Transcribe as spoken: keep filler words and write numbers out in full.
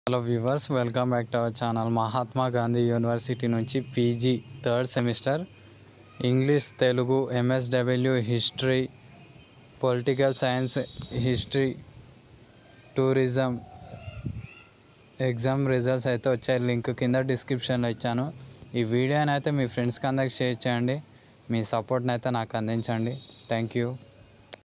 Hello viewers, welcome back to our channel. Mahatma Gandhi university నుంచి PG third semester English Telugu MSW history political science history tourism exam results అయితే వచ్చాయి. Link కింద డిస్క్రిప్షన్లో ఇచ్చాను. ఈ వీడియోని అయితే మీ ఫ్రెండ్స్కి అందరికి షేర్ చేయండి. మీ సపోర్ట్ని అయితే నాకు అందించండి. Thank you.